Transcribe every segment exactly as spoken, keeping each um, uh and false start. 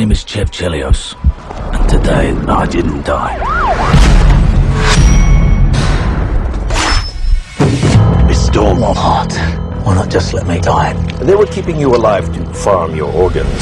name is Chev Chelios, and today I didn't die. Restore my heart. Why not just let me die? They were keeping you alive to farm your organs.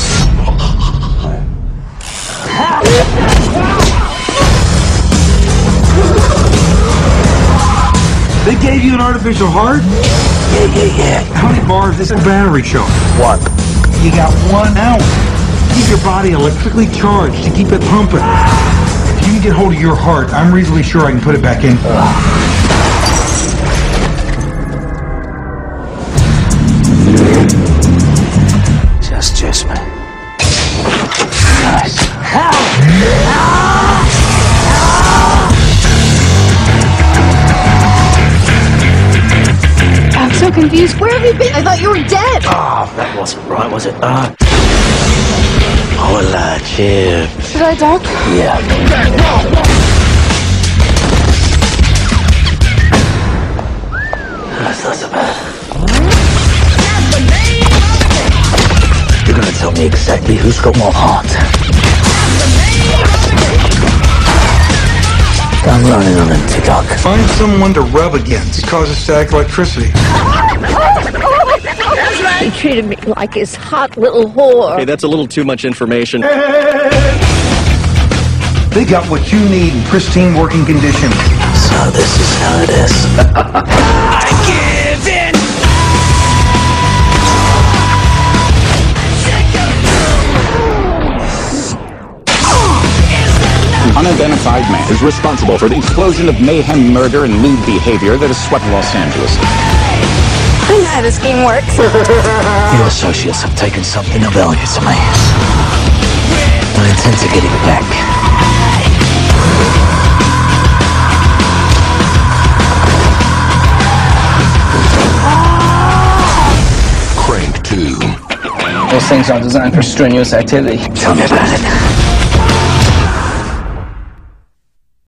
They gave you an artificial heart? Yeah, yeah, yeah. How many bars is the battery showing? One. You got one hour. Keep your body electrically charged to keep it pumping. If you can get hold of your heart, I'm reasonably sure I can put it back in. Just, just, man. Nice. I'm so confused. Where have you been? I thought you were dead. Oh, that wasn't right, was it? Uh... Hola, Chev. Should I duck? Yeah. That's not so bad. You're gonna tell me exactly who's got more heart. I'm running on empty, Doc. Find someone to rub against. It causes static electricity. He treated me like his hot little whore. Hey, that's a little too much information. They got what you need in pristine working condition. So this is how it is. I give in! An unidentified man is responsible for the explosion of mayhem, murder, and lewd behavior that has swept Los Angeles. I know how this game works. Your associates have taken something of value to me. I intend to get it back. Crank two. Those things are designed for strenuous activity. Tell me about it.